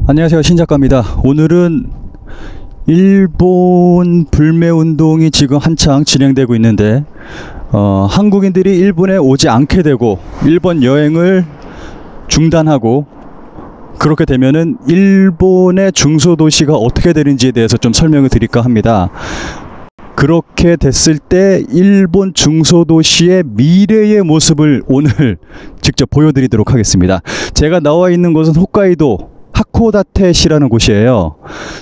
안녕하세요, 신작가입니다. 오늘은 일본 불매운동이 지금 한창 진행되고 있는데 한국인들이 일본에 오지 않게 되고 일본 여행을 중단하고 그렇게 되면은 일본의 중소도시가 어떻게 되는지에 대해서 좀 설명을 드릴까 합니다. 그렇게 됐을 때 일본 중소도시의 미래의 모습을 오늘 직접 보여드리도록 하겠습니다. 제가 나와 있는 곳은 홋카이도 하코다테시라는 곳이에요.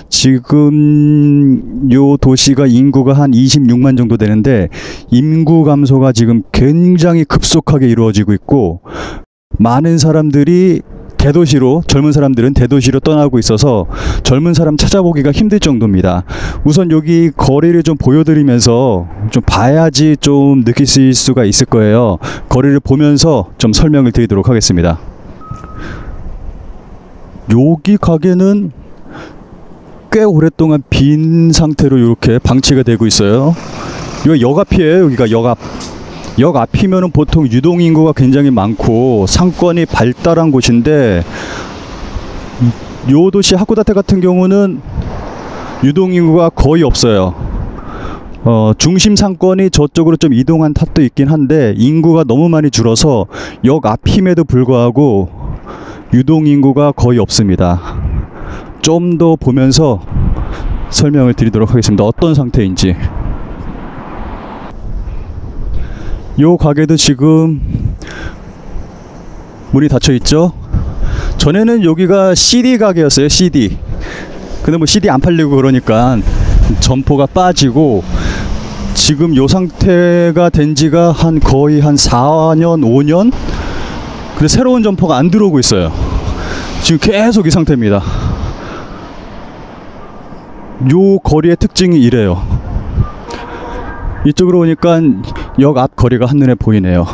지금 요 도시가 인구가 한 26만 정도 되는데 인구 감소가 지금 굉장히 급속하게 이루어지고 있고 많은 사람들이 대도시로, 젊은 사람들은 대도시로 떠나고 있어서 젊은 사람 찾아보기가 힘들 정도입니다. 우선 여기 거리를 좀 보여드리면서 좀 봐야지 좀 느끼실 수가 있을 거예요. 거리를 보면서 좀 설명을 드리도록 하겠습니다. 여기 가게는 꽤 오랫동안 빈 상태로 이렇게 방치가 되고 있어요. 이거 역 앞이에요. 여기가 역 앞. 역 앞이면은 보통 유동인구가 굉장히 많고 상권이 발달한 곳인데 요 도시 하코다테 같은 경우는 유동인구가 거의 없어요. 중심 상권이 저쪽으로 좀 이동한 탓도 있긴 한데 인구가 너무 많이 줄어서 역 앞임에도 불구하고 유동인구가 거의 없습니다. 좀 더 보면서 설명을 드리도록 하겠습니다. 어떤 상태인지. 요 가게도 지금 문이 닫혀 있죠. 전에는 여기가 CD 가게였어요. CD. 근데 뭐 CD 안 팔리고 그러니까 점포가 빠지고 지금 요 상태가 된 지가 거의 한 4년 5년. 근데 새로운 점포가 안 들어오고 있어요. 지금 계속 이 상태입니다. 요 거리의 특징이 이래요. 이쪽으로 오니까 역 앞 거리가 한눈에 보이네요.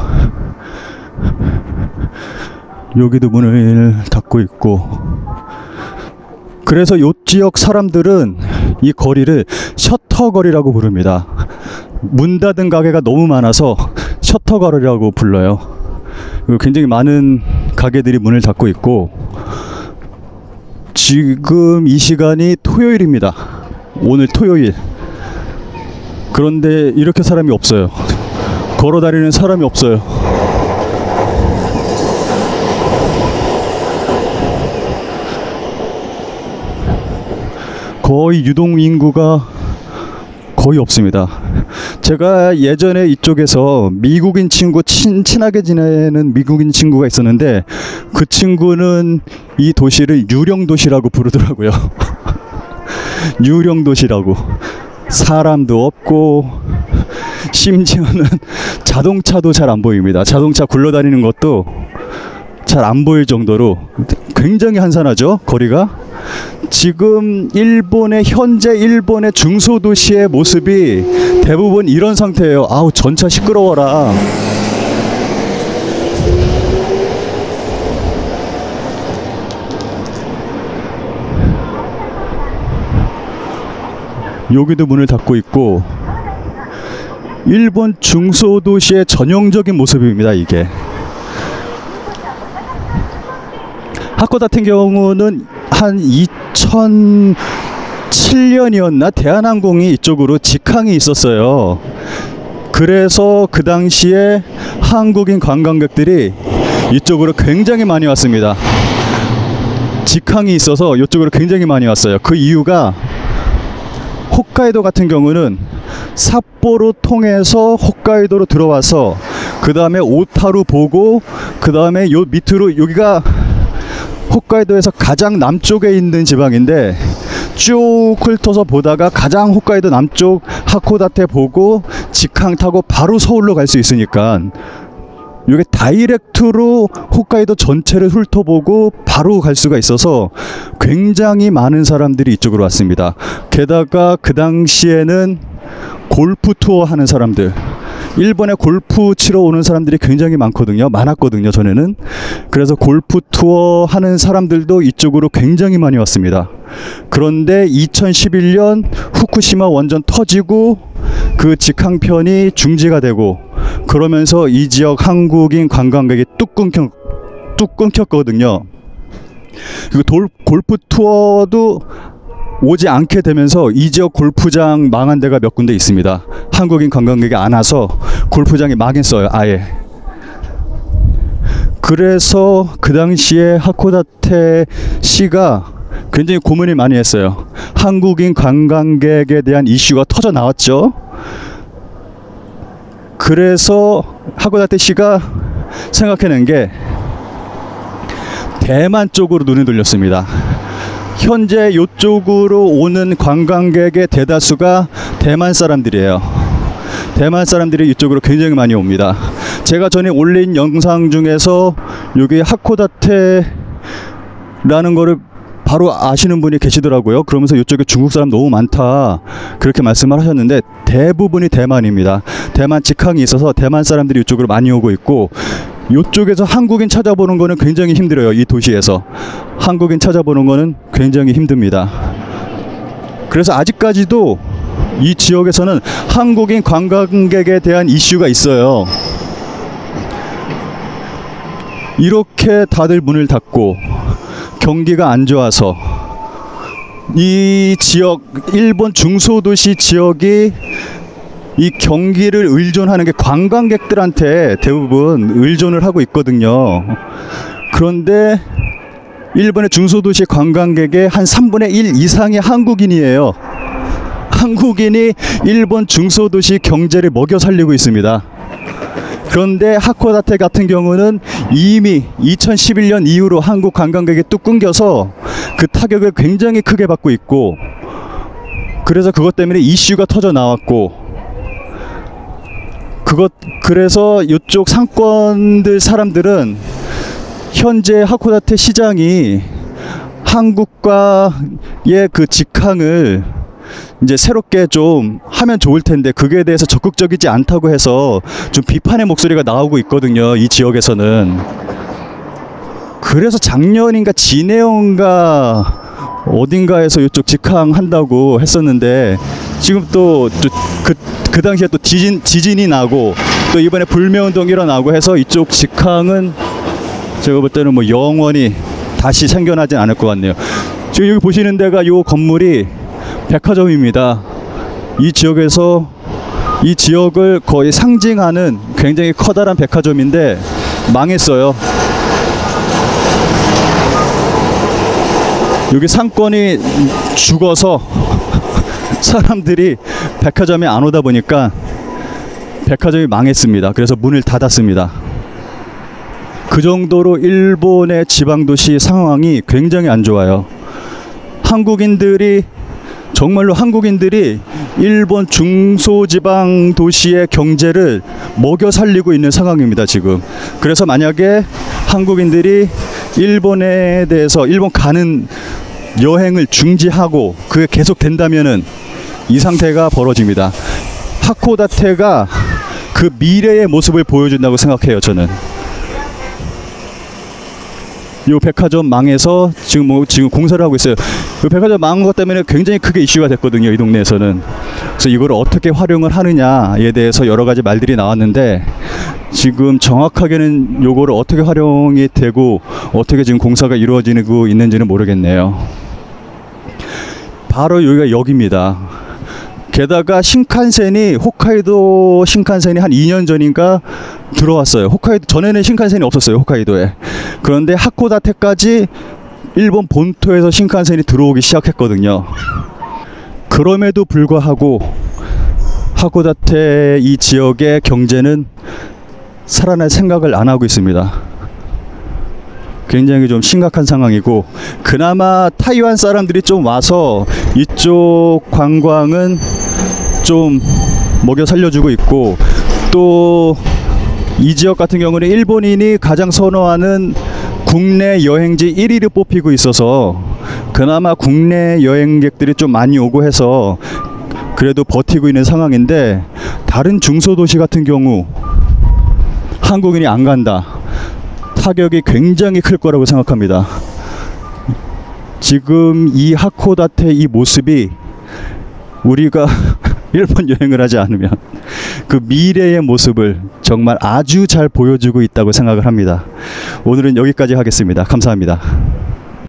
여기도 문을 닫고 있고, 그래서 요 지역 사람들은 이 거리를 셔터 거리라고 부릅니다. 문 닫은 가게가 너무 많아서 셔터 거리라고 불러요. 굉장히 많은 가게들이 문을 닫고 있고, 지금 이 시간이 토요일입니다. 오늘 토요일. 그런데 이렇게 사람이 없어요. 걸어 다니는 사람이 없어요. 거의 유동인구가 거의 없습니다. 제가 예전에 이쪽에서 미국인 친구, 친하게 지내는 미국인 친구가 있었는데 그 친구는 이 도시를 유령도시라고 부르더라고요. 유령도시라고. 사람도 없고 심지어는 자동차도 잘 안 보입니다. 자동차 굴러다니는 것도 잘 안 보일 정도로 굉장히 한산하죠, 거리가. 지금 현재 일본의 중소도시의 모습이 대부분 이런 상태예요. 아우, 전차 시끄러워라. 여기도 문을 닫고 있고, 일본 중소도시의 전형적인 모습입니다. 이게 하코다 같은 경우는 한 2007년이었나 대한항공이 이쪽으로 직항이 있었어요. 그래서 그 당시에 한국인 관광객들이 이쪽으로 굉장히 많이 왔습니다. 직항이 있어서 이쪽으로 굉장히 많이 왔어요. 그 이유가 홋카이도 같은 경우는 삿포로 통해서 홋카이도로 들어와서 그 다음에 오타루 보고 그 다음에 요 밑으로, 여기가 홋카이도에서 가장 남쪽에 있는 지방인데 쭉 훑어서 보다가 가장 홋카이도 남쪽 하코다테 보고 직항 타고 바로 서울로 갈 수 있으니까 이게 다이렉트로 홋카이도 전체를 훑어보고 바로 갈 수가 있어서 굉장히 많은 사람들이 이쪽으로 왔습니다. 게다가 그 당시에는 골프 투어 하는 사람들, 일본에 골프 치러 오는 사람들이 굉장히 많았거든요, 전에는. 그래서 골프 투어 하는 사람들도 이쪽으로 굉장히 많이 왔습니다. 그런데 2011년 후쿠시마 원전 터지고 그 직항편이 중지가 되고 그러면서 이 지역 한국인 관광객이 뚝 끊겼거든요. 그리고 골프 투어도 오지 않게 되면서 이 지역 골프장 망한 데가 몇 군데 있습니다. 한국인 관광객이 안 와서 골프장이 망했어요, 아예. 그래서 그 당시에 하코다테 시가 굉장히 고민이 많이 했어요. 한국인 관광객에 대한 이슈가 터져 나왔죠. 그래서 하코다테 시가 생각해낸 게 대만 쪽으로 눈을 돌렸습니다. 현재 이쪽으로 오는 관광객의 대다수가 대만 사람들이에요. 대만 사람들이 이쪽으로 굉장히 많이 옵니다. 제가 전에 올린 영상 중에서 여기 하코다테라는 거를 바로 아시는 분이 계시더라고요. 그러면서 이쪽에 중국 사람 너무 많다 그렇게 말씀을 하셨는데, 대부분이 대만입니다. 대만 직항이 있어서 대만 사람들이 이쪽으로 많이 오고 있고, 이쪽에서 한국인 찾아보는 거는 굉장히 힘들어요. 이 도시에서 한국인 찾아보는 거는 굉장히 힘듭니다. 그래서 아직까지도 이 지역에서는 한국인 관광객에 대한 이슈가 있어요. 이렇게 다들 문을 닫고 경기가 안 좋아서 이 지역, 일본 중소도시 지역이 이 경기를 의존하는 게 관광객들한테 대부분 의존을 하고 있거든요. 그런데 일본의 중소도시 관광객의 한 3분의 1 이상이 한국인이에요. 한국인이 일본 중소도시 경제를 먹여 살리고 있습니다. 그런데 하코다테 같은 경우는 이미 2011년 이후로 한국 관광객이 뚝 끊겨서 그 타격을 굉장히 크게 받고 있고, 그래서 그것 때문에 이슈가 터져 나왔고, 그래서 이쪽 상권들 사람들은 현재 하코다테 시장이 한국과의 그 직항을 이제 새롭게 좀 하면 좋을 텐데 그거에 대해서 적극적이지 않다고 해서 좀 비판의 목소리가 나오고 있거든요, 이 지역에서는. 그래서 작년인가 진해인가 어딘가에서 이쪽 직항 한다고 했었는데, 지금 또 그 당시에 또 지진이 나고 또 이번에 불매운동 일어나고 해서 이쪽 직항은 제가 볼 때는 뭐 영원히 다시 생겨나진 않을 것 같네요. 지금 여기 보시는 데가 요 건물이 백화점입니다. 이 지역에서 이 지역을 거의 상징하는 굉장히 커다란 백화점인데 망했어요. 여기 상권이 죽어서 사람들이 백화점에 안 오다 보니까 백화점이 망했습니다. 그래서 문을 닫았습니다. 그 정도로 일본의 지방도시 상황이 굉장히 안 좋아요. 정말로 한국인들이 일본 중소지방 도시의 경제를 먹여 살리고 있는 상황입니다, 지금. 그래서 만약에 한국인들이 일본에 대해서 일본 가는 여행을 중지하고 그게 계속 된다면은 이 상태가 벌어집니다. 하코다테가 그 미래의 모습을 보여준다고 생각해요, 저는. 이 백화점 망해서 지금 공사를 하고 있어요. 이 백화점 망한 것 때문에 굉장히 크게 이슈가 됐거든요, 이 동네에서는. 그래서 이걸 어떻게 활용을 하느냐에 대해서 여러 가지 말들이 나왔는데, 지금 정확하게는 요거를 어떻게 활용이 되고 어떻게 지금 공사가 이루어지고 있는지는 모르겠네요. 바로 여기입니다. 게다가 홋카이도 신칸센이 한 2년 전인가 들어왔어요. 홋카이도 전에는 신칸센이 없었어요, 홋카이도에. 그런데 하코다테까지 일본 본토에서 신칸센이 들어오기 시작했거든요. 그럼에도 불구하고 하코다테 이 지역의 경제는 살아날 생각을 안 하고 있습니다. 굉장히 좀 심각한 상황이고, 그나마 타이완 사람들이 좀 와서 이쪽 관광은 좀 먹여 살려주고 있고, 또 이 지역 같은 경우는 일본인이 가장 선호하는 국내 여행지 1위를 뽑히고 있어서 그나마 국내 여행객들이 좀 많이 오고 해서 그래도 버티고 있는 상황인데, 다른 중소도시 같은 경우 한국인이 안 간다, 타격이 굉장히 클 거라고 생각합니다. 지금 이 하코다테 이 모습이 우리가 일본 여행을 하지 않으면 그 미래의 모습을 정말 아주 잘 보여주고 있다고 생각을 합니다. 오늘은 여기까지 하겠습니다. 감사합니다.